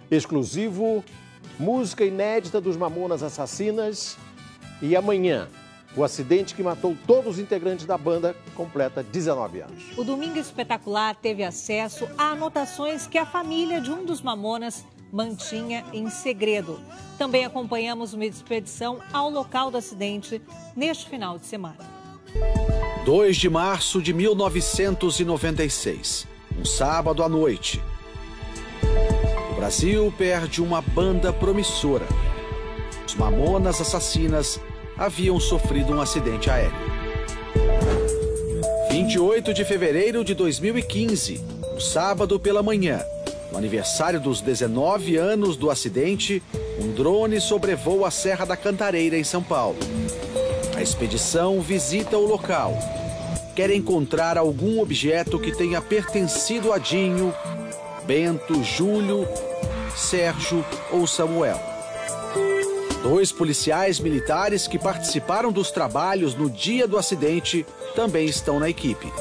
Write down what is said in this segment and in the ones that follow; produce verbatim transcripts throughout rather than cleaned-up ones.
exclusivo, música inédita dos Mamonas Assassinas. E amanhã, o acidente que matou todos os integrantes da banda completa dezenove anos. O Domingo Espetacular teve acesso a anotações que a família de um dos Mamonas mantinha em segredo. Também acompanhamos uma expedição ao local do acidente neste final de semana. dois de março de mil novecentos e noventa e seis, um sábado à noite. O Brasil perde uma banda promissora. Os Mamonas Assassinas haviam sofrido um acidente aéreo. vinte e oito de fevereiro de dois mil e quinze, um sábado pela manhã, no aniversário dos dezenove anos do acidente, um drone sobrevoa a Serra da Cantareira, em São Paulo. A expedição visita o local. Quer encontrar algum objeto que tenha pertencido a Dinho, Bento, Júlio, Sérgio ou Samuel. Dois policiais militares que participaram dos trabalhos no dia do acidente também estão na equipe.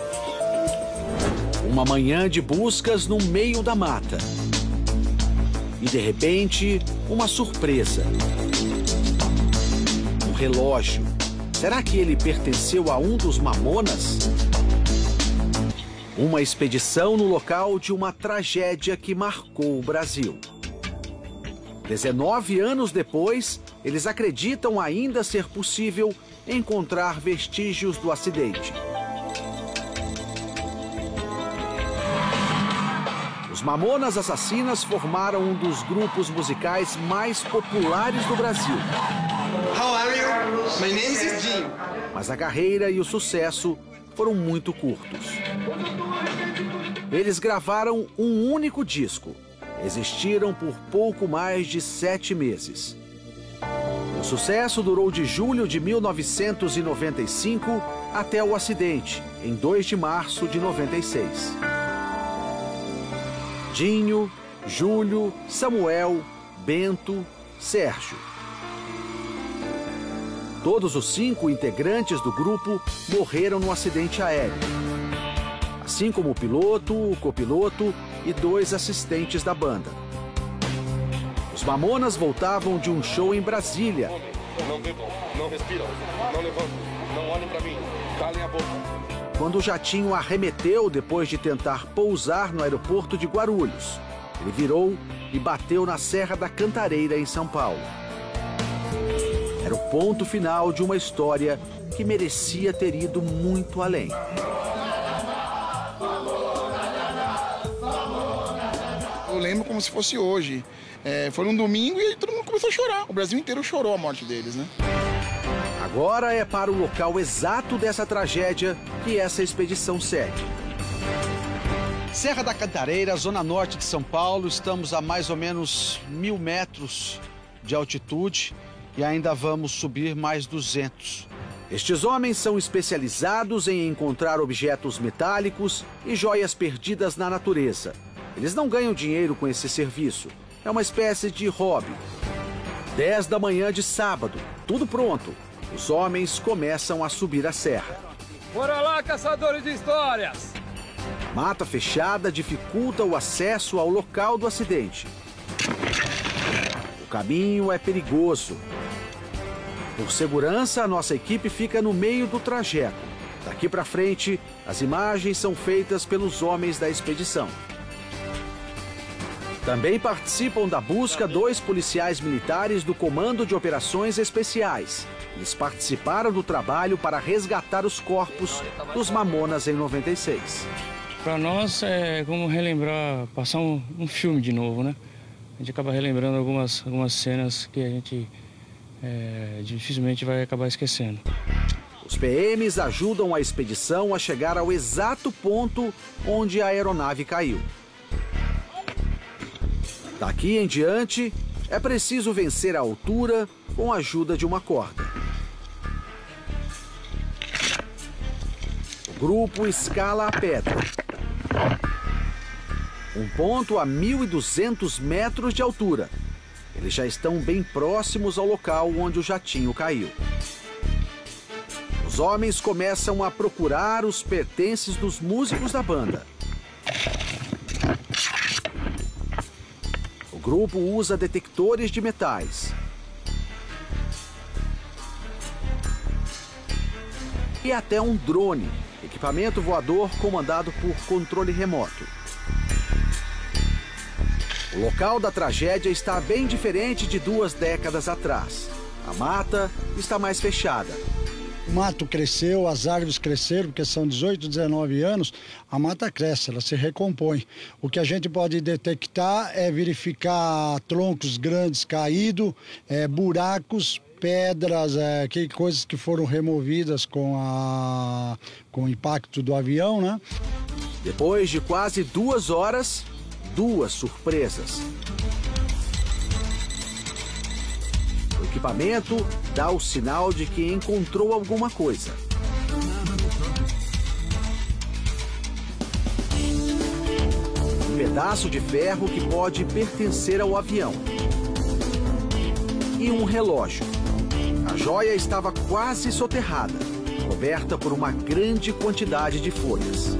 Uma manhã de buscas no meio da mata. E, de repente, uma surpresa. Um relógio. Será que ele pertenceu a um dos Mamonas? Uma expedição no local de uma tragédia que marcou o Brasil. dezenove anos depois, eles acreditam ainda ser possível encontrar vestígios do acidente. Os Mamonas Assassinas formaram um dos grupos musicais mais populares do Brasil. How are you? My name is Jim. Mas a carreira e o sucesso foram muito curtos. Eles gravaram um único disco. Existiram por pouco mais de sete meses. O sucesso durou de julho de mil novecentos e noventa e cinco até o acidente, em dois de março de noventa e seis. Dinho, Júlio, Samuel, Bento, Sérgio. Todos os cinco integrantes do grupo morreram no acidente aéreo. Assim como o piloto, o copiloto e dois assistentes da banda. Os Mamonas voltavam de um show em Brasília. Não bebam, não respiram, não levantem, não olhem para mim, calem a boca. Quando o jatinho arremeteu depois de tentar pousar no aeroporto de Guarulhos. Ele virou e bateu na Serra da Cantareira, em São Paulo. Era o ponto final de uma história que merecia ter ido muito além. Eu lembro como se fosse hoje. É, foi um domingo e todo mundo começou a chorar. O Brasil inteiro chorou a morte deles, né? Agora é para o local exato dessa tragédia que essa expedição segue. Serra da Cantareira, zona norte de São Paulo. Estamos a mais ou menos mil metros de altitude e ainda vamos subir mais duzentos. Estes homens são especializados em encontrar objetos metálicos e joias perdidas na natureza. Eles não ganham dinheiro com esse serviço. É uma espécie de hobby. dez da manhã de sábado, tudo pronto. Os homens começam a subir a serra. Bora lá, caçadores de histórias! A mata fechada dificulta o acesso ao local do acidente. O caminho é perigoso. Por segurança, a nossa equipe fica no meio do trajeto. Daqui para frente, as imagens são feitas pelos homens da expedição. Também participam da busca dois policiais militares do Comando de Operações Especiais. Eles participaram do trabalho para resgatar os corpos dos Mamonas em noventa e seis. Para nós é como relembrar, passar um, um filme de novo, né? A gente acaba relembrando algumas, algumas cenas que a gente é, dificilmente vai acabar esquecendo. Os P Ms ajudam a expedição a chegar ao exato ponto onde a aeronave caiu. Daqui em diante, é preciso vencer a altura com a ajuda de uma corda. O grupo escala a pedra. Um ponto a mil e duzentos metros de altura. Eles já estão bem próximos ao local onde o jatinho caiu. Os homens começam a procurar os pertences dos músicos da banda. O grupo usa detectores de metais. E até um drone, equipamento voador comandado por controle remoto. O local da tragédia está bem diferente de duas décadas atrás. A mata está mais fechada. O mato cresceu, as árvores cresceram, porque são dezoito, dezenove anos, a mata cresce, ela se recompõe. O que a gente pode detectar é verificar troncos grandes caídos, é, buracos, pedras, é, que, coisas que foram removidas com, a, com o impacto do avião, né? Depois de quase duas horas, duas surpresas. O equipamento dá o sinal de que encontrou alguma coisa. Um pedaço de ferro que pode pertencer ao avião. E um relógio. A joia estava quase soterrada, coberta por uma grande quantidade de folhas.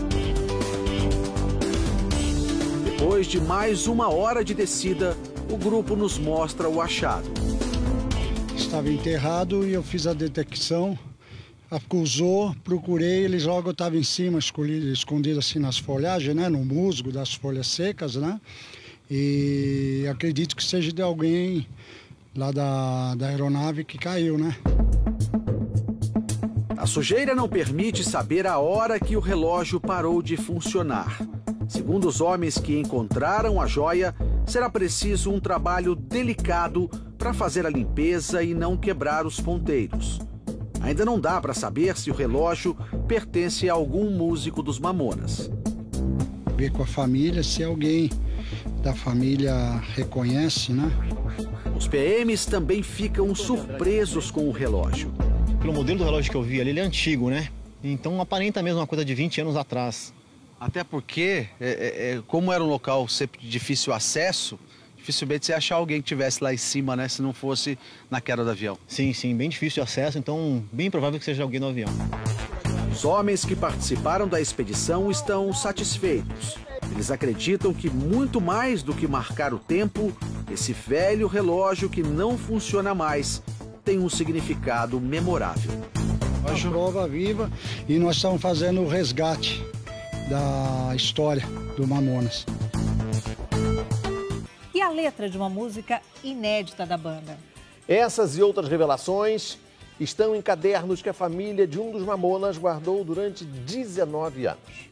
Depois de mais uma hora de descida, o grupo nos mostra o achado. Estava enterrado e eu fiz a detecção, acusou, procurei, ele logo estava em cima, escondido, escondido assim nas folhagens, né, no musgo das folhas secas, né, e acredito que seja de alguém lá da, da aeronave que caiu, né. A sujeira não permite saber a hora que o relógio parou de funcionar. Segundo os homens que encontraram a joia, será preciso um trabalho delicado para fazer a limpeza e não quebrar os ponteiros. Ainda não dá para saber se o relógio pertence a algum músico dos Mamonas. Ver com a família, se alguém da família reconhece, né? Os P Ms também ficam surpresos com o relógio. Pelo modelo do relógio que eu vi ali, ele é antigo, né? Então aparenta mesmo uma coisa de vinte anos atrás. Até porque, é, é, como era um local sempre de difícil acesso, dificilmente você ia achar alguém que estivesse lá em cima, né? Se não fosse na queda do avião. Sim, sim, bem difícil de acesso, então bem provável que seja alguém no avião. Os homens que participaram da expedição estão satisfeitos. Eles acreditam que muito mais do que marcar o tempo, esse velho relógio que não funciona mais tem um significado memorável. Uma prova viva e nós estamos fazendo o resgate da história do Mamonas. E a letra de uma música inédita da banda. Essas e outras revelações estão em cadernos que a família de um dos Mamonas guardou durante dezenove anos.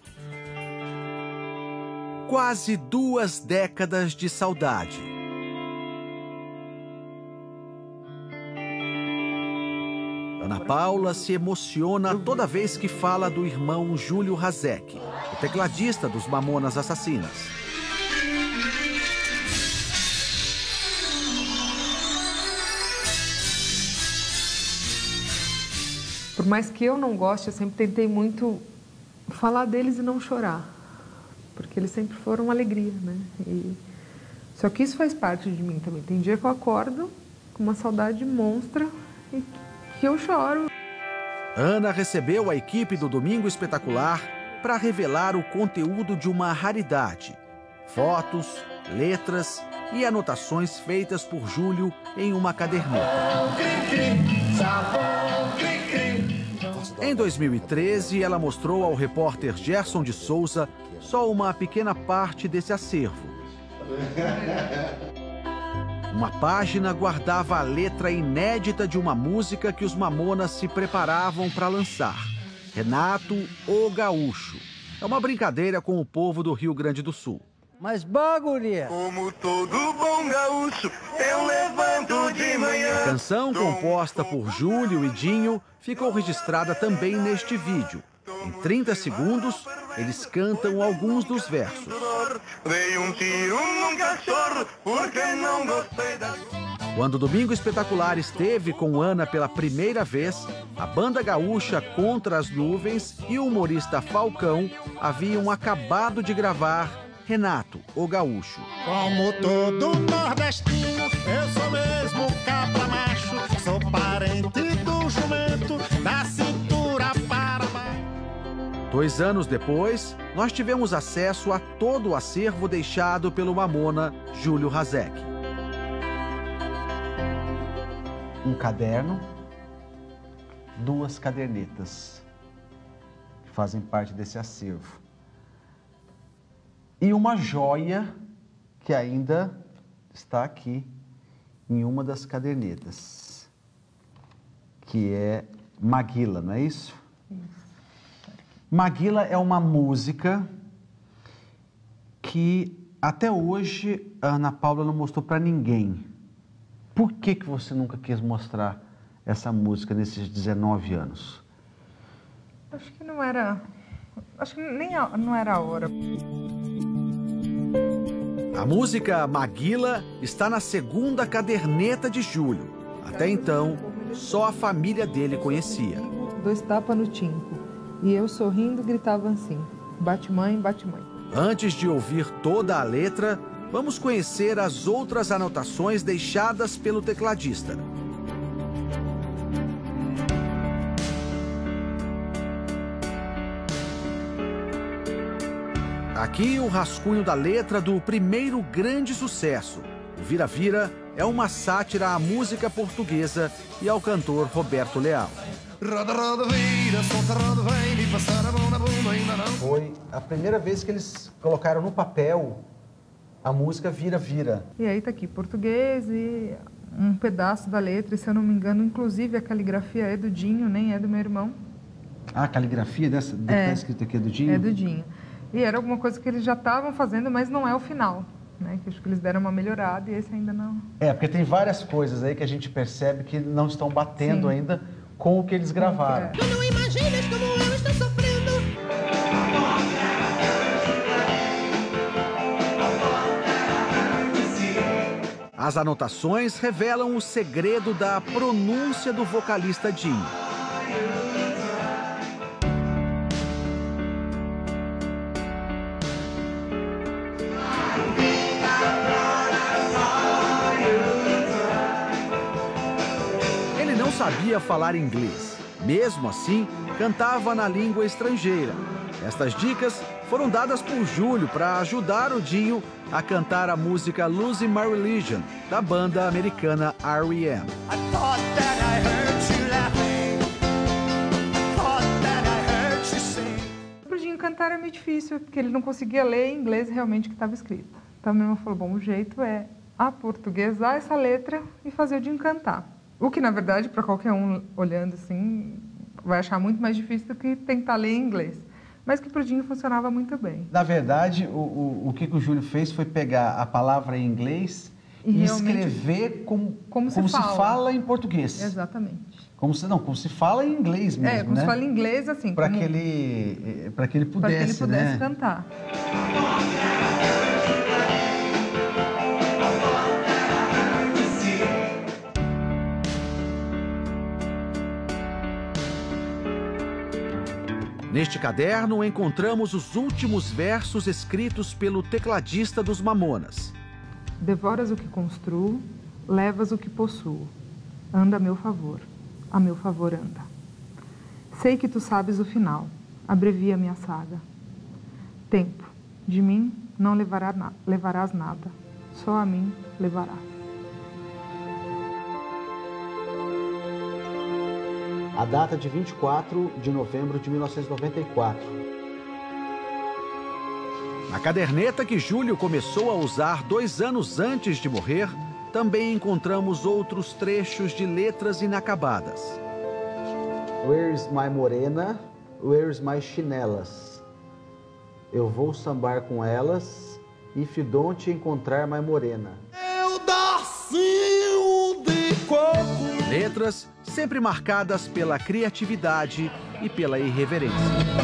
Quase duas décadas de saudade. Ana Paula se emociona toda vez que fala do irmão Júlio Hazek, o tecladista dos Mamonas Assassinas. Por mais que eu não goste, eu sempre tentei muito falar deles e não chorar, porque eles sempre foram uma alegria, né? E... Só que isso faz parte de mim também. Tem dia que eu acordo com uma saudade monstra e que eu choro. Ana recebeu a equipe do Domingo Espetacular para revelar o conteúdo de uma raridade. Fotos, letras e anotações feitas por Júlio em uma caderneta. Em dois mil e treze, ela mostrou ao repórter Gerson de Souza só uma pequena parte desse acervo. Uma página guardava a letra inédita de uma música que os Mamonas se preparavam para lançar. Renato, o Gaúcho. É uma brincadeira com o povo do Rio Grande do Sul. Mas bagulho! Como todo bom gaúcho, eu levanto de manhã. A canção, composta por Júlio e Dinho, ficou registrada também neste vídeo. Em trinta segundos, eles cantam alguns dos versos. Dei um tiro num cachorro, porque não gostei da... Quando o Domingo Espetacular esteve com Ana pela primeira vez, a banda gaúcha Contra as Nuvens e o humorista Falcão haviam acabado de gravar Renato, o Gaúcho. Como todo nordestino, eu sou mesmo cabra macho, sou parente do jumento, da cintura para baixo. Dois anos depois, nós tivemos acesso a todo o acervo deixado pelo mamona Júlio Hasek. Um caderno, duas cadernetas, que fazem parte desse acervo. E uma joia que ainda está aqui em uma das cadernetas, que é Maguila, não é isso? Isso. Maguila é uma música que até hoje a Ana Paula não mostrou para ninguém. Por que que você nunca quis mostrar essa música nesses dezenove anos? Acho que não era... Acho que nem a, não era a hora. A música Maguila está na segunda caderneta de Júlio. Até então, só a família dele conhecia. Dois tapas no tinco. E eu sorrindo gritava assim: bate mãe, bate mãe. Antes de ouvir toda a letra, vamos conhecer as outras anotações deixadas pelo tecladista. Aqui o rascunho da letra do primeiro grande sucesso. O Vira Vira é uma sátira à música portuguesa e ao cantor Roberto Leal. Foi a primeira vez que eles colocaram no papel a música Vira Vira. E aí tá aqui, português e um pedaço da letra, e se eu não me engano, inclusive a caligrafia é do Dinho, nem é do meu irmão. Ah, a caligrafia dessa, do que É. tá escrito aqui é do Dinho? É do Dinho. E era alguma coisa que eles já estavam fazendo, mas não é o final, né? Que acho que eles deram uma melhorada e esse ainda não. É, porque tem várias coisas aí que a gente percebe que não estão batendo Sim. ainda com o que eles gravaram. É. Tu não imaginas como eu estou sofrendo. As anotações revelam o segredo da pronúncia do vocalista Dinho. Ele não sabia falar inglês. Mesmo assim, cantava na língua estrangeira. Estas dicas foram dadas por Júlio para ajudar o Dinho a cantar a música Losing My Religion, da banda americana R E M. Pro Dinho cantar é meio difícil, porque ele não conseguia ler em inglês realmente o que estava escrito. Então meu irmão falou, bom, o jeito é aportuguesar essa letra e fazer o Dinho cantar. O que, na verdade, para qualquer um olhando assim, vai achar muito mais difícil do que tentar ler em inglês. Mas que pro Dinho funcionava muito bem. Na verdade, o, o, o que, que o Júlio fez foi pegar a palavra em inglês e, e escrever como, como, se, como fala. se fala em português. Exatamente. Como se, não, como se fala em inglês mesmo, É, como né? se fala em inglês, assim. Para como... que ele, para que ele pudesse, Para que ele pudesse né? cantar. Neste caderno, encontramos os últimos versos escritos pelo tecladista dos Mamonas. Devoras o que construo, levas o que possuo. Anda a meu favor, a meu favor anda. Sei que tu sabes o final, abrevia minha saga. Tempo, de mim não levará na, levarás nada, só a mim levarás. A data de vinte e quatro de novembro de mil novecentos e noventa e quatro. Na caderneta que Júlio começou a usar dois anos antes de morrer, também encontramos outros trechos de letras inacabadas. Where's my morena? Where's my chinelas? Eu vou sambar com elas, if you don't encontrar my morena. Eu dacinho de coco. Letras sempre marcadas pela criatividade e pela irreverência.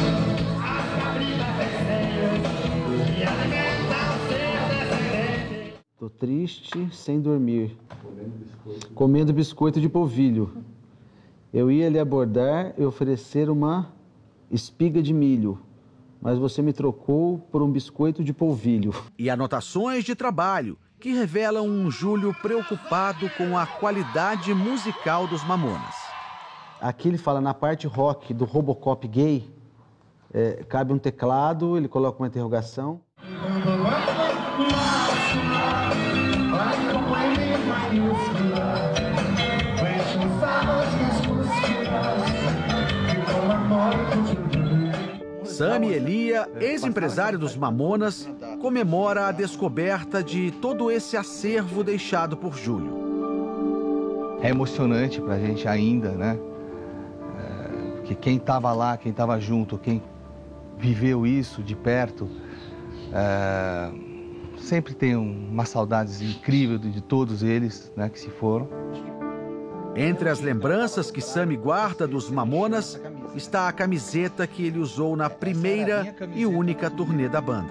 Tô triste, sem dormir, comendo biscoito de polvilho. Eu ia lhe abordar e oferecer uma espiga de milho, mas você me trocou por um biscoito de polvilho. E anotações de trabalho que revelam um Júlio preocupado com a qualidade musical dos Mamonas. Aqui ele fala na parte rock do Robocop gay, é, cabe um teclado, ele coloca uma interrogação. Sami Elia, ex-empresário dos Mamonas, comemora a descoberta de todo esse acervo deixado por Júlio. É emocionante pra gente ainda, né? É, porque quem estava lá, quem estava junto, quem viveu isso de perto, é, sempre tem uma saudade incrível de todos eles, né, que se foram. Entre as lembranças que Sami guarda dos Mamonas está a camiseta que ele usou na primeira e única turnê da banda.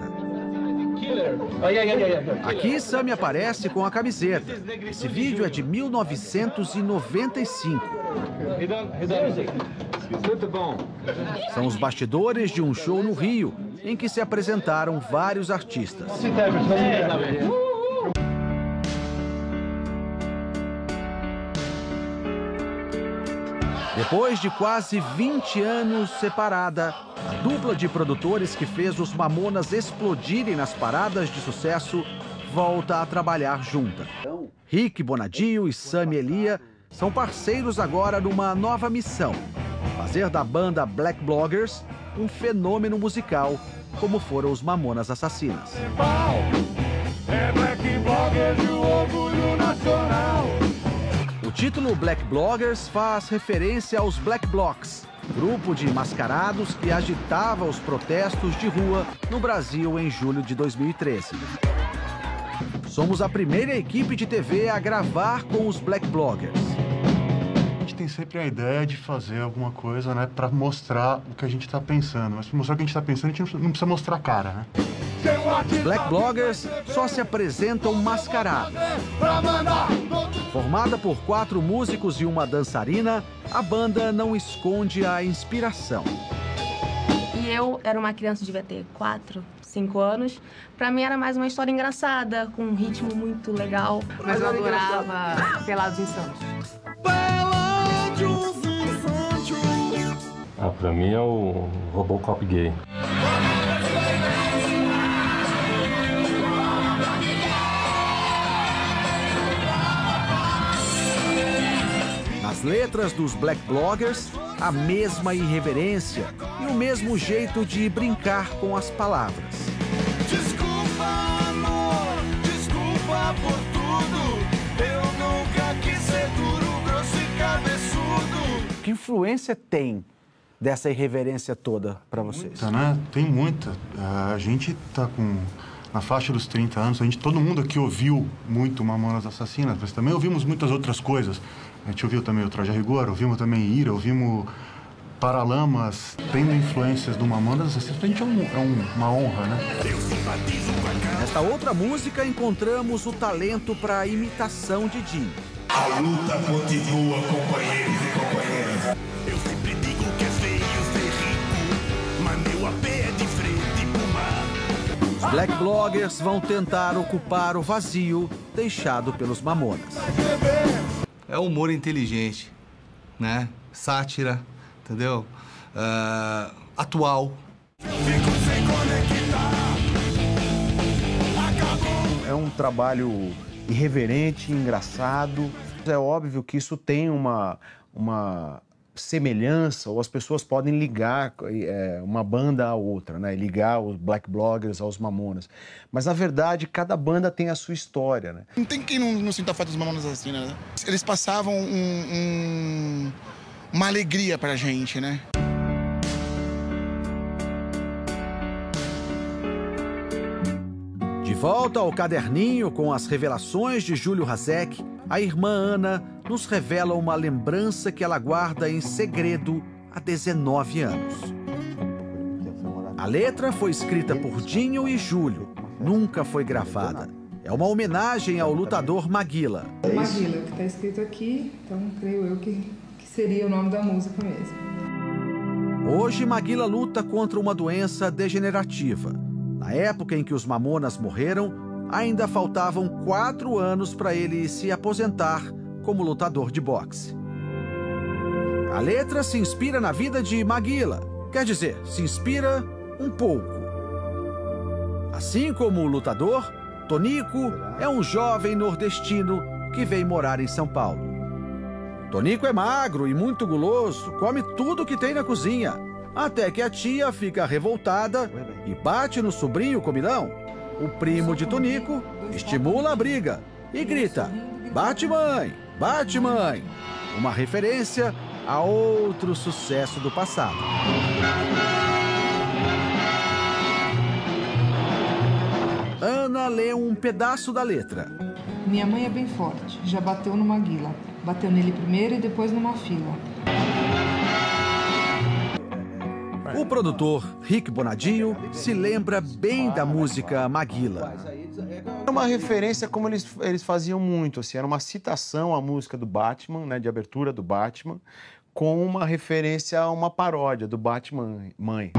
Aqui Sami aparece com a camiseta. Esse vídeo é de mil novecentos e noventa e cinco. São os bastidores de um show no Rio, em que se apresentaram vários artistas. Depois de quase vinte anos separada, a dupla de produtores que fez os Mamonas explodirem nas paradas de sucesso volta a trabalhar junta. Rick Bonadio e Sami Elia são parceiros agora numa nova missão: fazer da banda Black Bloggers um fenômeno musical, como foram os Mamonas Assassinas. É Black Bloggers e o orgulho nacional. O título Black Bloggers faz referência aos Black Blocs, grupo de mascarados que agitava os protestos de rua no Brasil em julho de dois mil e treze. Somos a primeira equipe de T V a gravar com os Black Bloggers. A gente tem sempre a ideia de fazer alguma coisa, né, para mostrar o que a gente está pensando. Mas para mostrar o que a gente está pensando, a gente não precisa mostrar a cara, né? Os Black Bloggers só se apresentam mascarados. Formada por quatro músicos e uma dançarina, a banda não esconde a inspiração. E eu era uma criança, devia ter quatro, cinco anos. Pra mim era mais uma história engraçada, com um ritmo muito legal. Mas eu adorava Pelados em Santos. Ah, pra mim é o Robocop gay. Nas letras dos Black Bloggers, a mesma irreverência e o mesmo jeito de brincar com as palavras. Desculpa, amor, desculpa por tudo. Eu nunca quis ser duro, grosso e cabeçudo. Que influência tem dessa irreverência toda para vocês? Muita, né? Tem muita. A gente tá com... na faixa dos trinta anos, a gente, todo mundo aqui ouviu muito Mamonas Assassinas, mas também ouvimos muitas outras coisas. A gente ouviu também o Traje a Rigor, ouvimos também Ira, ouvimos Paralamas, tendo influências do Mamonas Assassinas, pra gente é, um, é um, uma honra, né? Nesta outra música encontramos o talento para a imitação de Dinho. A luta continua, companheiros e companheiras. Eu sempre digo que é feio ser rico, mas meu A P é de frente pro mar. Os Black Bloggers vão tentar ocupar o vazio deixado pelos Mamonas. É humor inteligente, né? Sátira, entendeu? Uh, atual. É um trabalho irreverente, engraçado. É óbvio que isso tem uma, uma semelhança, ou as pessoas podem ligar é, uma banda à outra, né? Ligar os Black Bloggers aos Mamonas. Mas, na verdade, cada banda tem a sua história, né? Não tem quem não, não sinta falta dos Mamonas Assassinas, né? Eles passavam um, um, uma alegria pra gente, né? De volta ao caderninho com as revelações de Júlio Hasek, a irmã Ana nos revela uma lembrança que ela guarda em segredo há dezenove anos. A letra foi escrita por Dinho e Júlio, nunca foi gravada. É uma homenagem ao lutador Maguila. Maguila, que está escrito aqui, então creio eu que, que seria o nome da música mesmo. Hoje, Maguila luta contra uma doença degenerativa. Na época em que os Mamonas morreram, ainda faltavam quatro anos para ele se aposentar como lutador de boxe. A letra se inspira na vida de Maguila, Quer dizer, se inspira um pouco. Assim como o lutador, Tonico é um jovem nordestino que veio morar em São Paulo. Tonico é magro e muito guloso, come tudo que tem na cozinha, até que a tia fica revoltada e bate no sobrinho comilão. O primo de Tonico estimula a briga e grita: "Bate, mãe! Bate, mãe!" Uma referência a outro sucesso do passado. Ana lê um pedaço da letra. Minha mãe é bem forte, já bateu no Maguila. Bateu nele primeiro e depois numa fila. O produtor Rick Bonadio se lembra bem da música Maguila. Era uma referência como eles, eles faziam muito, assim, era uma citação à música do Batman, né, de abertura do Batman, com uma referência a uma paródia do Batman Mãe.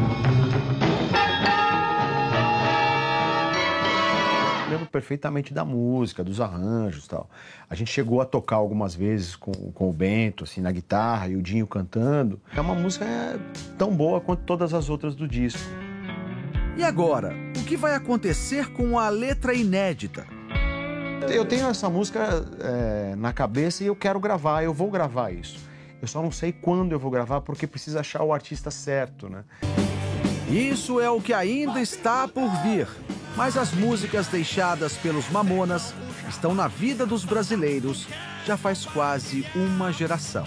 Eu lembro perfeitamente da música, dos arranjos e tal. A gente chegou a tocar algumas vezes com, com o Bento, assim, na guitarra, e o Dinho cantando. É uma música tão boa quanto todas as outras do disco. E agora, o que vai acontecer com a letra inédita? Eu tenho essa música é, na cabeça e eu quero gravar, eu vou gravar isso. Eu só não sei quando eu vou gravar, porque precisa achar o artista certo, né? Isso é o que ainda está por vir. Mas as músicas deixadas pelos Mamonas estão na vida dos brasileiros já faz quase uma geração.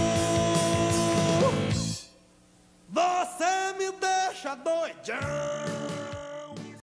Você me deixa doidão.